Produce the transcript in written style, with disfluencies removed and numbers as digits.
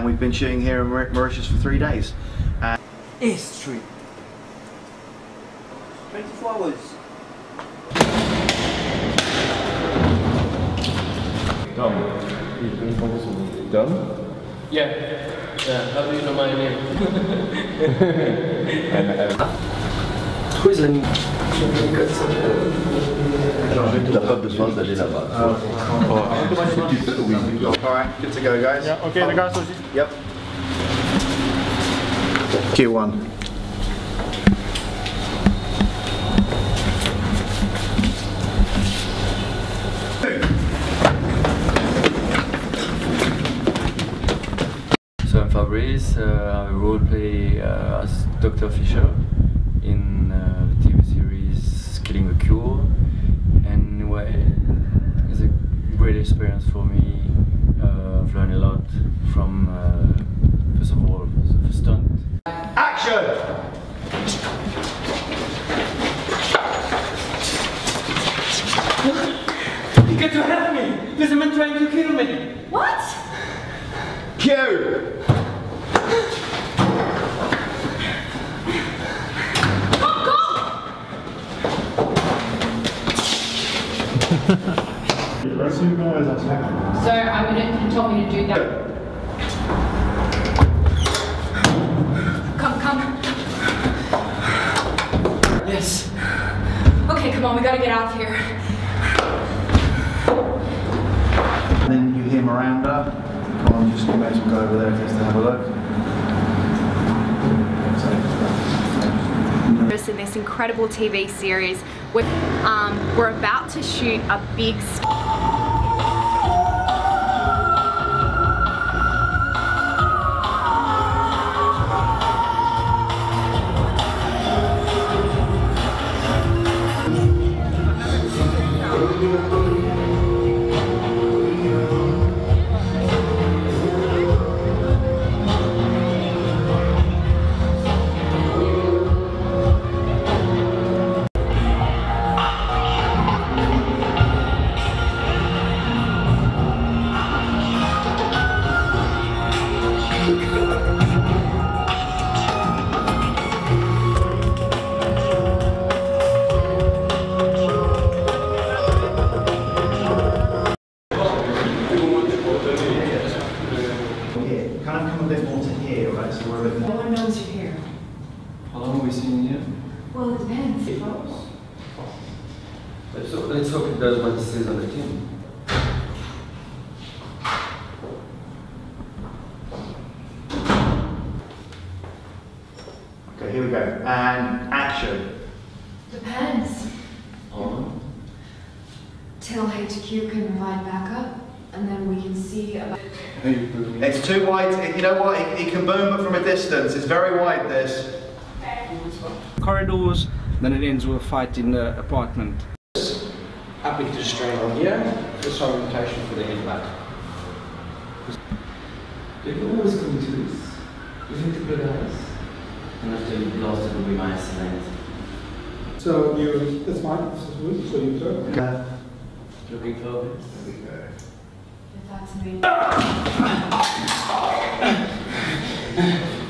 and we've been shooting here in Mauritius for 3 days. History. 24 hours. Tom, Tom? Yeah. How do you know my name? Who is the name? Tu n'as pas besoin d'aller là-bas. Alright, good to go, guys. Yeah, okay, the guys aussi. Yep. Q1. So I'm Fabrice, I role play as Dr. Fisher in the TV series Killing the Cure, and well, it's a great experience for me. I've learned a lot from, first of all, the stunt. Action! You got to help me! There's a man trying to kill me! What? Q! So you told me to do that. Come. Yes. Okay, come on, we gotta get out of here. And then you hear Miranda. Come on, just may as well go over there just to have a look. In this incredible TV series, we're about to shoot a big Kind of come a bit more to here, right? So we're a bit more. No one knows you're here. How long have we seen here? Well, it depends. Let's hope it does what it says on the tin. Okay, here we go. And action. Depends. On. Till HQ can provide backup, and then we can see about... It's too wide. You know what? It can boom, but from a distance. It's very wide, this. Corridors, then it ends with a fight in the apartment. Happy to strain on here, just orientation for the head back. People always come to this. You think to good eyes? And after you lost it will be my excellent. So you, that's fine, this is good, so you turn. Looking for it. There we go. If that's me.